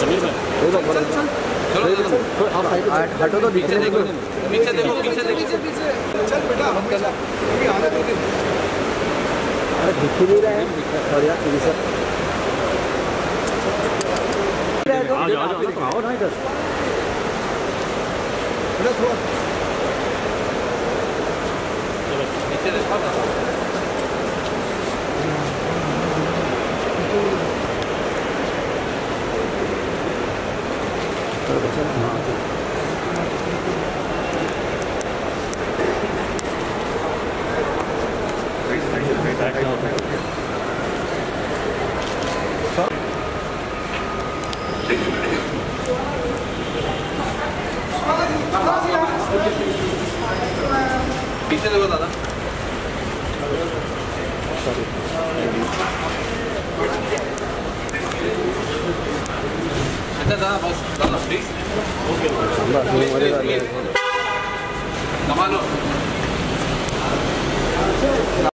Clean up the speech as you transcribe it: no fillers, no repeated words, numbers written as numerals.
हटो तो पीछे देखो, पीछे देखो, पीछे देखो। चल बेटा, मत कर ला, अभी आने दो। अरे दिख ही नहीं रहा है और यार पीछे आओ ना इधर थोड़ा नीचे देखो। पीछे देखो दादा। अच्छा दादा बस दादा प्लीज। ओके कमा लो।